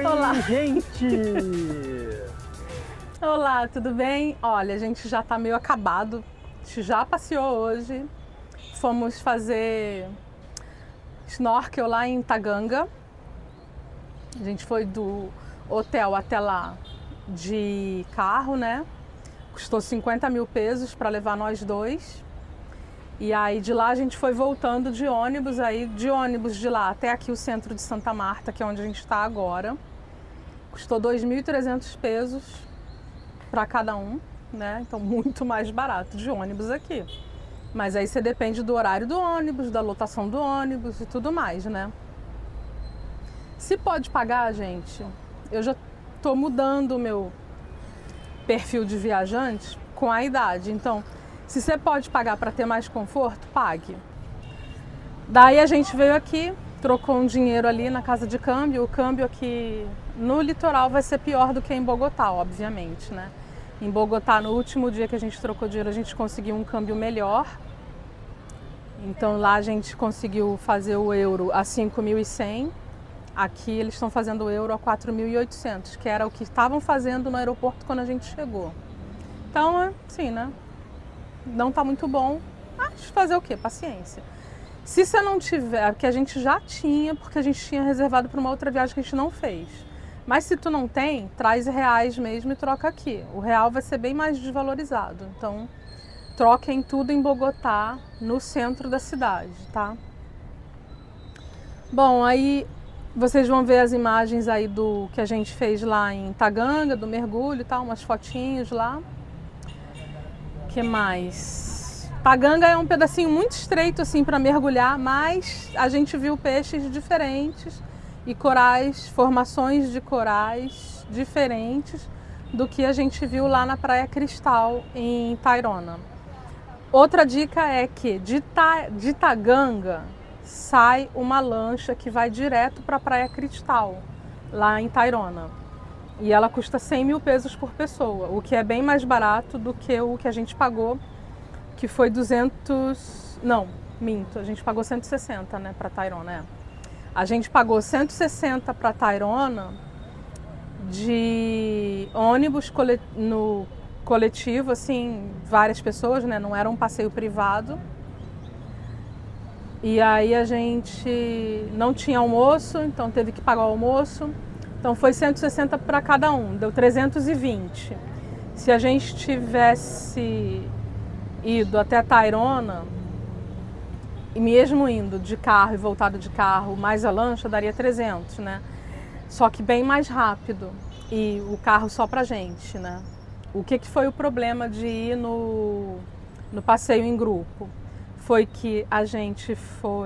Olá, gente! Olá, tudo bem? Olha, a gente já tá meio acabado. A gente já passeou hoje. Fomos fazer snorkel lá em Taganga. A gente foi do hotel até lá de carro, né? Custou 50 mil pesos para levar nós dois. E aí de lá a gente foi voltando de ônibus, aí de ônibus de lá até aqui o centro de Santa Marta, que é onde a gente está agora. Custou 2.300 pesos para cada um, né? Então muito mais barato de ônibus aqui. Mas aí você depende do horário do ônibus, da lotação do ônibus e tudo mais, né? Se pode pagar, gente, eu já tô mudando o meu perfil de viajante com a idade. Então, se você pode pagar para ter mais conforto, pague. Daí a gente veio aqui, trocou um dinheiro ali na casa de câmbio. O câmbio aqui no litoral vai ser pior do que em Bogotá, obviamente, né? Em Bogotá, no último dia que a gente trocou dinheiro, a gente conseguiu um câmbio melhor. Então lá a gente conseguiu fazer o euro a 5.100. Aqui eles estão fazendo o euro a 4.800, que era o que estavam fazendo no aeroporto quando a gente chegou. Então, assim, né? Não tá muito bom, mas fazer o quê? Paciência. Se você não tiver, que a gente já tinha, porque a gente tinha reservado para uma outra viagem que a gente não fez. Mas se tu não tem, traz reais mesmo e troca aqui. O real vai ser bem mais desvalorizado. Então, troquem tudo em Bogotá, no centro da cidade, tá? Bom, aí vocês vão ver as imagens aí do que a gente fez lá em Taganga, do mergulho e tal, umas fotinhos lá. O que mais? Taganga é um pedacinho muito estreito assim para mergulhar, mas a gente viu peixes diferentes e corais, formações de corais diferentes do que a gente viu lá na Praia Cristal em Tayrona. Outra dica é que de Taganga sai uma lancha que vai direto para a Praia Cristal, lá em Tayrona. E ela custa 100 mil pesos por pessoa, o que é bem mais barato do que o que a gente pagou, que foi 200... Não, minto, a gente pagou 160, né, para Tayrona. É. A gente pagou 160 para Tayrona de ônibus no coletivo, assim, várias pessoas, né, não era um passeio privado. E aí a gente não tinha almoço, então teve que pagar o almoço. Então foi 160 para cada um, deu 320. Se a gente tivesse ido até Tayrona, e mesmo indo de carro e voltado de carro, mais a lancha, daria 300, né? Só que bem mais rápido. E o carro só pra gente, né? O que foi o problema de ir no passeio em grupo? Foi que a gente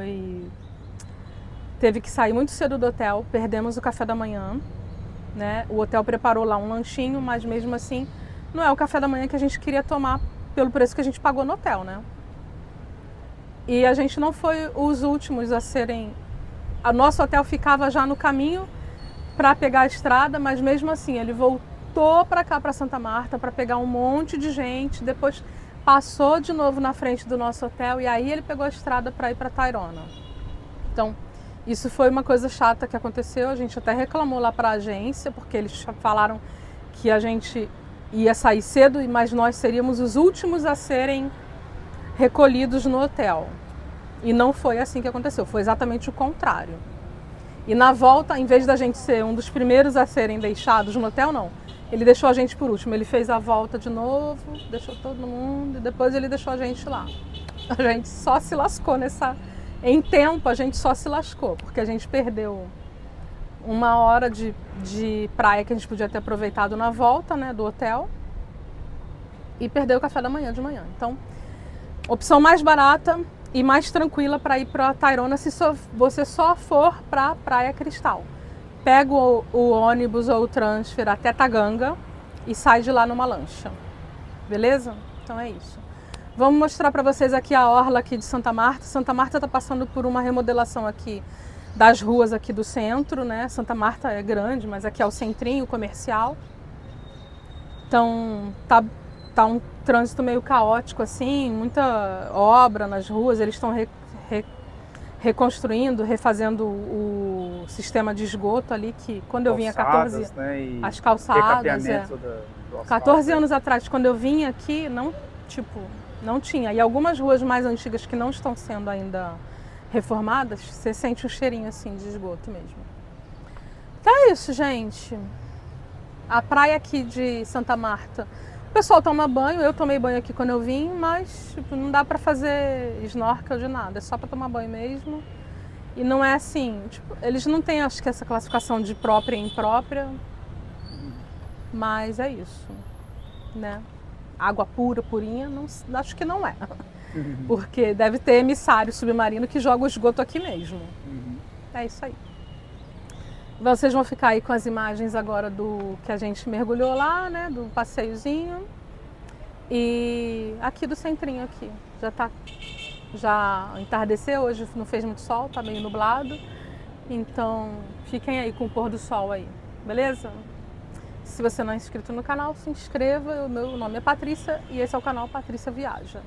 teve que sair muito cedo do hotel, perdemos o café da manhã, né? O hotel preparou lá um lanchinho, mas mesmo assim não é o café da manhã que a gente queria tomar pelo preço que a gente pagou no hotel, né? E a gente não foi os últimos a serem... O nosso hotel ficava já no caminho para pegar a estrada, mas mesmo assim ele voltou para cá, para Santa Marta, para pegar um monte de gente, depois passou de novo na frente do nosso hotel e aí ele pegou a estrada para ir para Tayrona. Então, isso foi uma coisa chata que aconteceu. A gente até reclamou lá para a agência, porque eles falaram que a gente ia sair cedo, mas nós seríamos os últimos a serem recolhidos no hotel. E não foi assim que aconteceu, foi exatamente o contrário. E na volta, em vez da gente ser um dos primeiros a serem deixados no hotel, não. Ele deixou a gente por último, ele fez a volta de novo, deixou todo mundo e depois ele deixou a gente lá. A gente só se lascou em tempo, a gente só se lascou, porque a gente perdeu uma hora de praia que a gente podia ter aproveitado na volta, né, do hotel, e perdeu o café da manhã de manhã. Então, opção mais barata e mais tranquila para ir para Tayrona se você só for para a Praia Cristal. Pega o ônibus ou o transfer até Taganga e sai de lá numa lancha. Beleza? Então é isso. Vamos mostrar para vocês aqui a orla aqui de Santa Marta. Santa Marta está passando por uma remodelação aqui das ruas aqui do centro, né? Santa Marta é grande, mas aqui é o centrinho comercial. Então tá um trânsito meio caótico assim, muita obra nas ruas. Eles estão reconstruindo, refazendo o sistema de esgoto ali, que quando eu vinha 14... Né, as calçadas, do 14 anos atrás, quando eu vim aqui, não tinha. E algumas ruas mais antigas que não estão sendo ainda reformadas, você sente um cheirinho assim de esgoto mesmo. Então é isso, gente. A praia aqui de Santa Marta, o pessoal toma banho, eu tomei banho aqui quando eu vim, mas não dá pra fazer snorkel de nada, é só pra tomar banho mesmo. E não é assim, eles não têm, acho que, essa classificação de própria e imprópria, mas é isso, né? Água pura, purinha, não, acho que não é. Porque deve ter emissário submarino que joga o esgoto aqui mesmo. É isso aí. Vocês vão ficar aí com as imagens agora do que a gente mergulhou lá, né? Do passeiozinho. E aqui do centrinho aqui. Já entardeceu, hoje não fez muito sol, tá meio nublado. Então fiquem aí com o pôr do sol aí, beleza? Se você não é inscrito no canal, se inscreva. O meu nome é Patrícia e esse é o canal Patrícia Viaja.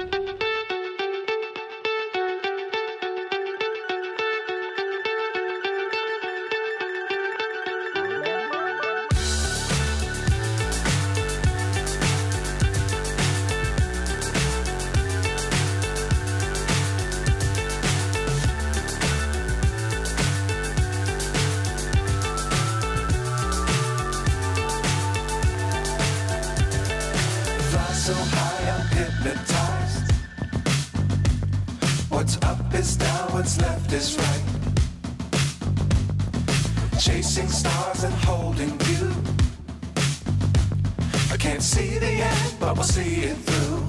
So high I'm hypnotized. What's up is down, what's left is right. Chasing stars and holding you. I can't see the end, but we'll see it through.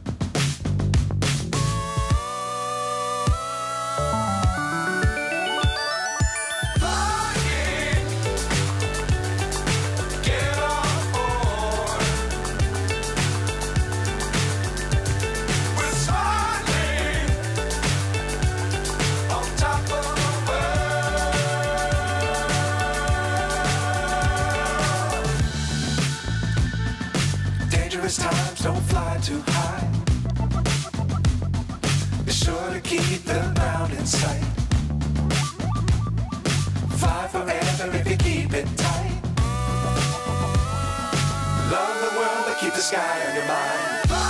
Times don't fly too high. Be sure to keep the ground in sight. Fly forever if you keep it tight. Love the world but keep the sky on your mind.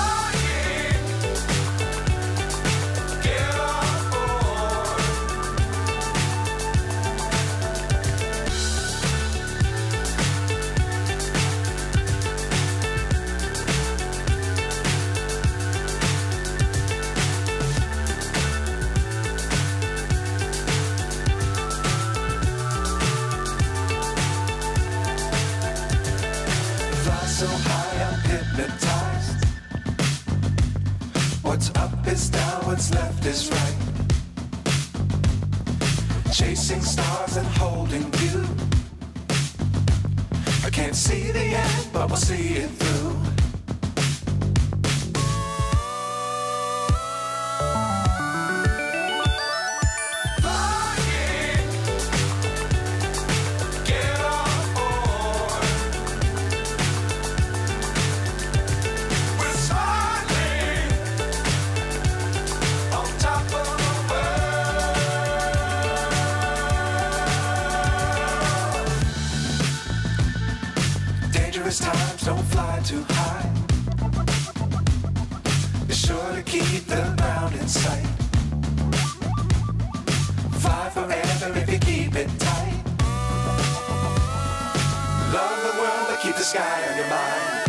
So high I'm hypnotized. What's up is down, what's left is right. Chasing stars and holding you. I can't see the end, but we'll see it through. Times don't fly too high. Be sure to keep the ground in sight. Fly forever if you keep it tight. Love the world but keep the sky on your mind.